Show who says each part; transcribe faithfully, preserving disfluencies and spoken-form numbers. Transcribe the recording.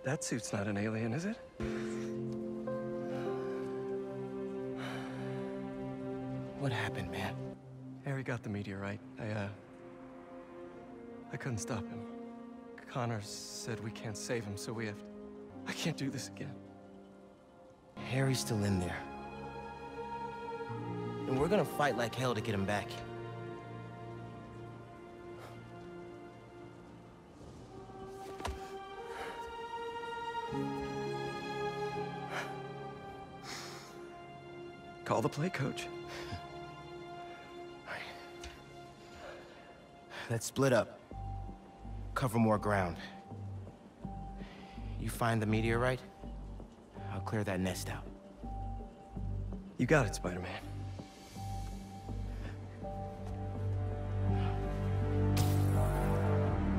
Speaker 1: That suit's not an alien, is it?
Speaker 2: What happened, man?
Speaker 1: Harry got the meteorite. I, uh... I couldn't stop him. Connor said we can't save him, so we have... I can't do this again.
Speaker 2: Harry's still in there. And we're gonna fight like hell to get him back.
Speaker 1: Call the play, coach.
Speaker 2: Let's split up. Cover more ground. You find the meteorite, I'll clear that nest out.
Speaker 1: You got it, Spider-Man.